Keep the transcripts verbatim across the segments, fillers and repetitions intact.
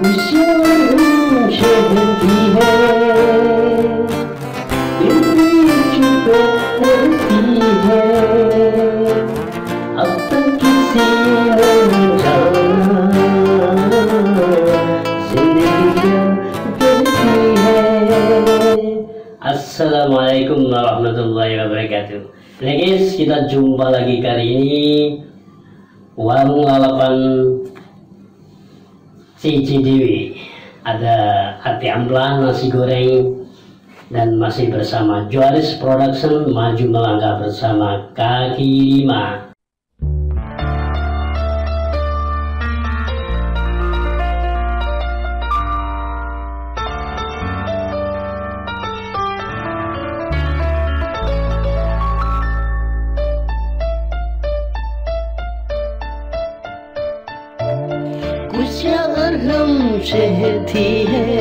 खुशियाँ हमसे होती है, फिर भी चुप रहती है। अब तक किसी ने न जाना जिंदगी क्या करती है। Assalamualaikum warahmatullahi wabarakatuh. Nah guys, kita jumpa lagi kali ini warung lalapan si Cidewi. Ada ati amplang, nasi goreng, dan masih bersama Joharis Production maju melangkah bersama kaki lima. खुशियाँ हमसे थी है,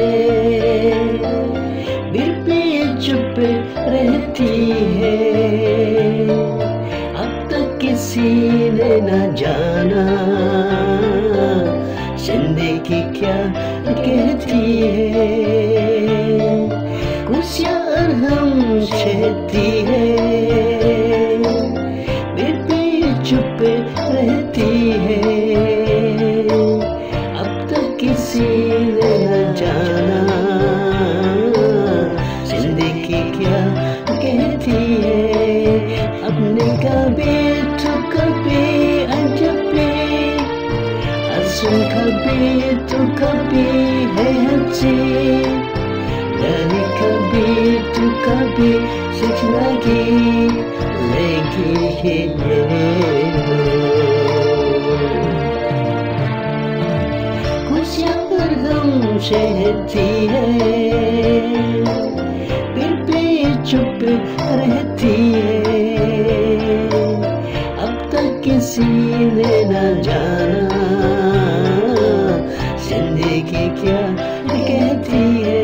फिर भी चुप रहती है। अब तक किसी ने न जाना जिंदगी क्या कहती है। खुशियाँ हमसे थी है, फिर भी चुप रहती है। किसी ने न जाना जिंदगी क्या कहती है। अपने कभी तो कभी अजबी, असुन कभी तो कभी है हंसी, डरी कभी तो कभी सीखना की लेगी है। हमसे थी है, फिर भी चुप रहती है। अब तक किसी ने न जाना जिंदगी क्या कहती है।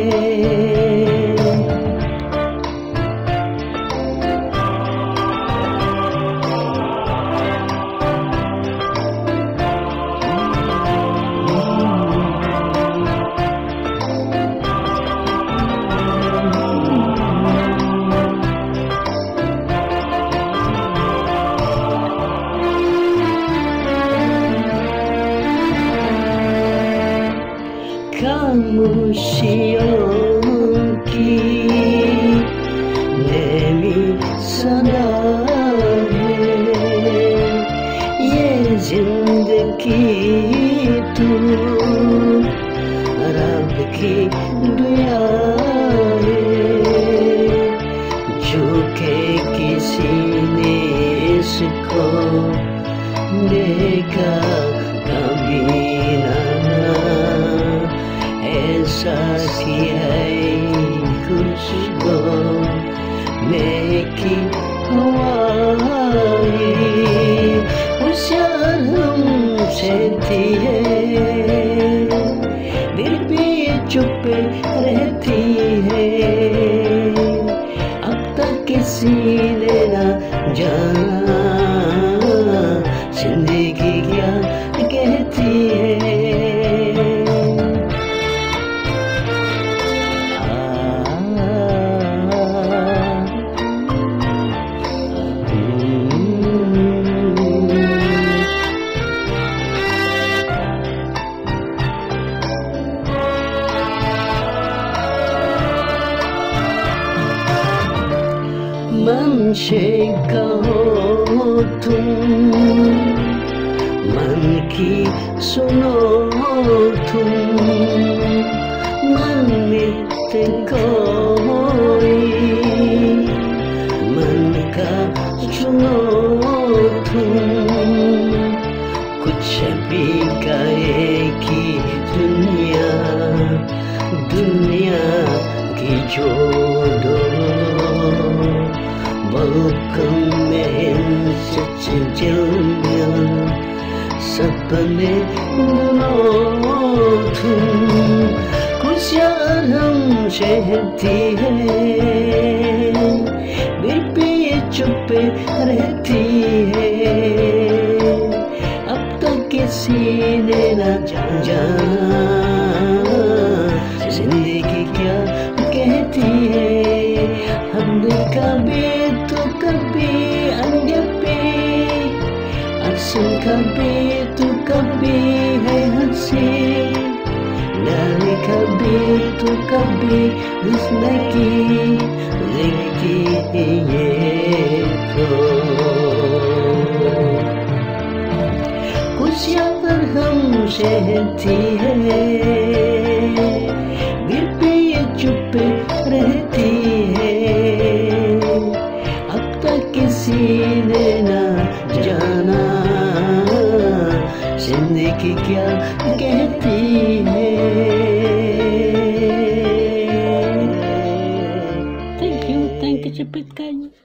खामोशियों की नैमी सदा है, ये जिंदगी तू रब की दुआ है। जो के किसी ने इसको देखा कभी ना, ऐसा की है खुशबू में की हवाएं। खुशियाँ हमसे थी है, फिर भी चुप रहती है। अब तक किसी ने न जाना जिंदगी क्या कहती है। मन से कहो तुम, मन की सुनो तुम, मन में कोई मन का सुनो तुम। कुछ भी कहेगी दुनिया, दुनिया की जोड़ो welcome में सच जल सपने बुनो तुम। खुशियाँ हमसे थी है, फिर भी चुप रहती है। अब तक किसी ने न जाना कभी तू कभी है हंसी, नहीं कभी तू कभी जिंदगी जिंदगी ये तो खुशियाँ पर हमसे रहती है, दिल पे ये चुप रहती है, अब तक किसी ने ना जाना जिंदगी क्या कहती है। Thank you, thank you, Cepet Kayu.